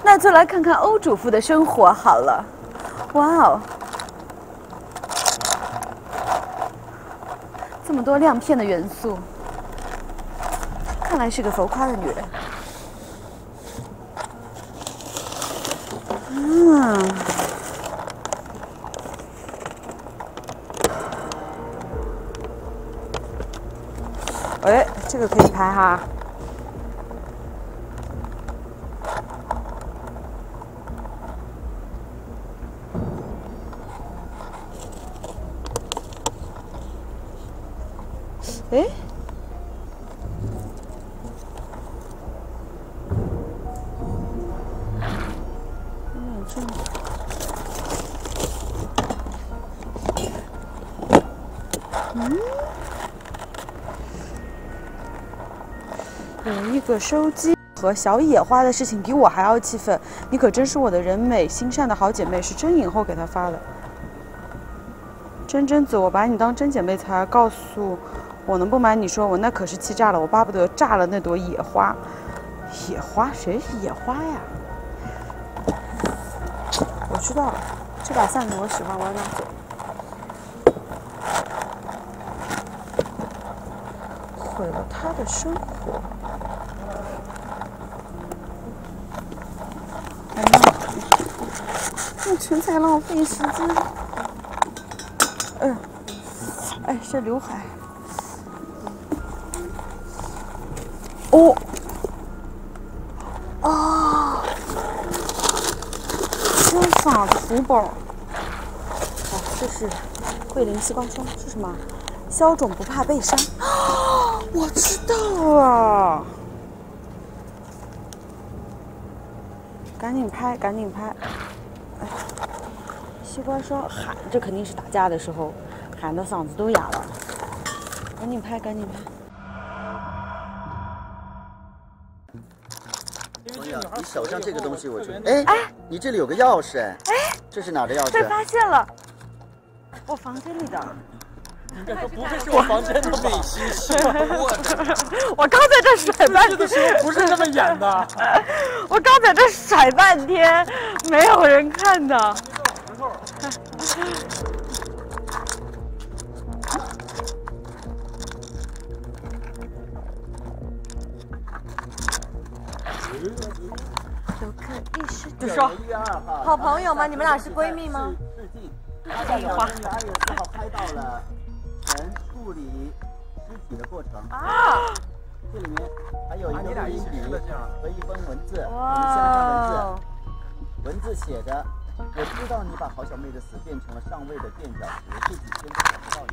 那就来看看欧主妇的生活好了。哇哦，这么多亮片的元素，看来是个浮夸的女人。哎，这个可以拍哈。哎，这有一个收机和小野花的事情比我还要气愤，你可真是我的人美心善的好姐妹，是真影后给她发的。真子，我把你当真姐妹才告诉我，能不瞒你说，我那可是气炸了，我巴不得炸了那朵野花。野花？谁是野花呀？我知道了，这把扇子我喜欢，我要拿走。毁了他的生活。哎呀，我全在浪费时间。哎，这刘海。哦，啊，真法福宝。哦，这是桂林西瓜霜，是什么？消肿不怕被伤。啊，我知道了。赶紧拍，赶紧拍！哎，西瓜霜喊，这肯定是打架的时候喊的嗓子都哑了。赶紧拍，赶紧拍！ 你手上这个东西，我觉得，哎，你这里有个钥匙，哎，这是哪的钥匙？ 被发现了，我房间里的。 应该说不会是我房间的美心是吧？ 我刚在这甩半天， 的时候不是这么演的。 我刚在这甩半天，没有人看到。都可以是。 就说好朋友吗？你们俩是闺蜜吗？ 他在2月4号拍到了人处理尸体的过程啊，这里面还有一个录音笔和一封文字，我们先看文字，文字写着：我知道你把郝小妹的死变成了上位的垫脚石，这几天都找不到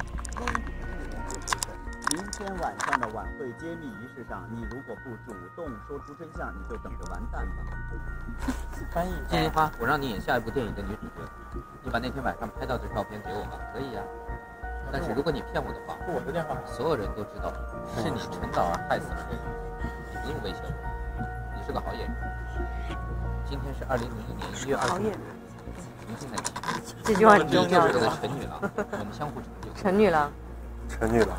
你。明天晚上的晚会揭秘仪式上，你如果不主动说出真相，你就等着完蛋吧。 翻译金银花，我让你演下一部电影的女主角，你把那天晚上拍到的照片给我吧，可以呀。但是如果你骗我的话， 我的电话， 所有人都知道是你陈导儿害死了人，你不用威胁我，你是个好演员。今天是2001年1月20日，明星在即。 这句话很你重要。 就是这个陈女郎，我们相互成就。 陈女郎， 陈女郎，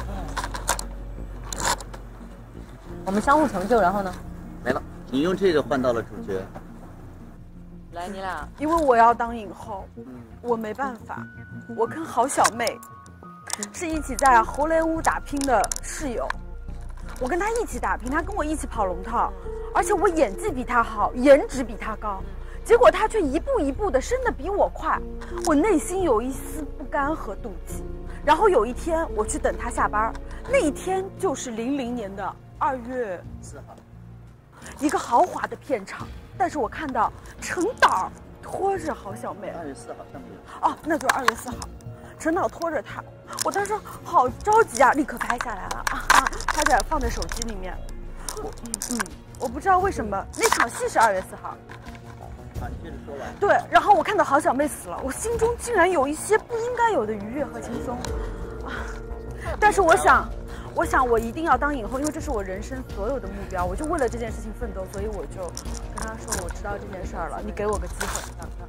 我们相互成就，然后呢？ 没了。 你用这个换到了主角。 来，你俩， 因为我要当影后，我没办法。我跟郝小妹是一起在猴雷屋打拼的室友，我跟她一起打拼，她跟我一起跑龙套，而且我演技比她好，颜值比她高，结果她却一步一步的升得比我快，我内心有一丝不甘和妒忌。然后有一天我去等她下班，那一天就是00年的2月 4号， 一个豪华的片场，但是我看到陈导拖着郝小妹。 2月4号上面有。 哦，那就是2月4号，陈导拖着她，我当时好着急啊，立刻拍下来了啊，拍下来放在手机里面。我不知道为什么那场戏是2月4号。 啊，你接着说完。 对，然后我看到郝小妹死了，我心中竟然有一些不应该有的愉悦和轻松啊！但是我想我一定要当影后，因为这是我人生所有的目标，我就为了这件事情奋斗，所以我就跟他说我知道这件事儿了，你给我个机会。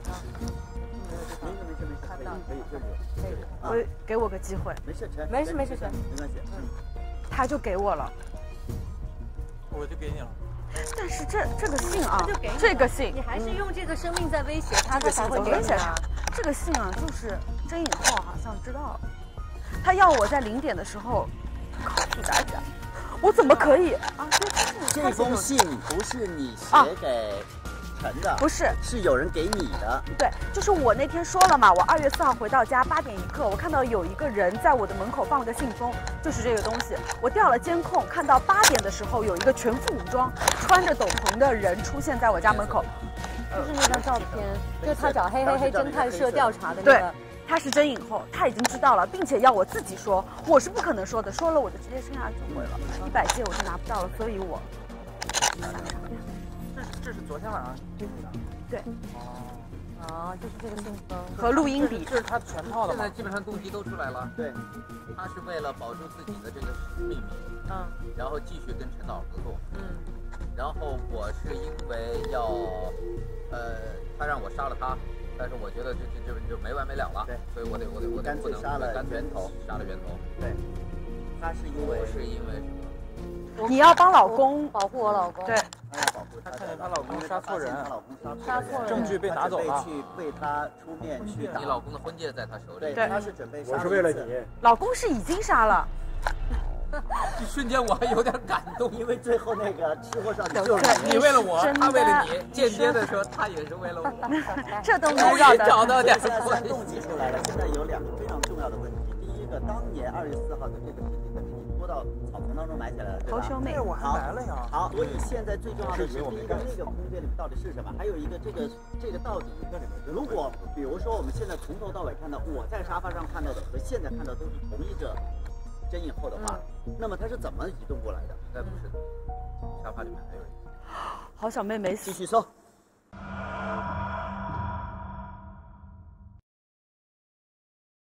我给我个机会。 没事，陈。 没事， 没关系。 他就给我了。 我就给你了。 但是这个信啊，这个信， 你还是用这个生命在威胁他，他才会给你啊。 这个信啊，就是真以后好像知道了，他要我在0点的时候考试打假，我怎么可以啊？ 这封信不是你写给陈的， 不是， 是有人给你的。 对，就是我那天说了嘛，我2月4号回到家8点1刻，我看到有一个人在我的门口放了个信封，就是这个东西。我调了监控，看到8点的时候有一个全副武装、穿着斗篷的人出现在我家门口。 就是那张照片，就是他找黑侦探社调查的那个。 对，他是真影后，他已经知道了，并且要我自己说，我是不可能说的，说了我的职业生涯就毁了，100届我就拿不到了，所以我。 这是昨天晚上给你的。 对。 哦，就是这个信封和录音笔， 这是他全套的吗？ 现在基本上动机都出来了。 对， 他是为了保住自己的这个秘密，然后继续跟陈导合作，然后我是因为要，他让我杀了他，但是我觉得就没完没了了， 对， 所以我得干脆杀了源头， 杀了源头， 对，他是因为什么？ 你要帮老公保护我老公， 对。 保护她看见她老公杀错人， 杀错人， 证据被拿走了， 去为他出面去打。 你老公的婚戒在他手里， 对，他是准备杀。 我是为了你。 老公是已经杀了。 一瞬间我还有点感动， 因为最后那个吃货少女就是你为了我，他为了你，间接的说他也是为了我。 这都能绕的。 找到点现在动机出来了，现在有2个非常重要的问题。第一个，当年2月4号的这个事情被你拖到草丛当中埋起来了，对吧？ 好兄妹， 我还埋了呀。 好，所以现在最重要的是第一个，那个空间里面到底是什么？还有一个，这个到底如果比如说我们现在从头到尾看到我在沙发上看到的和现在看到都是同一个真影后的话，那么它是怎么移动过来的？ 不是的，沙发里面还有人。 好小妹没死。 继续搜。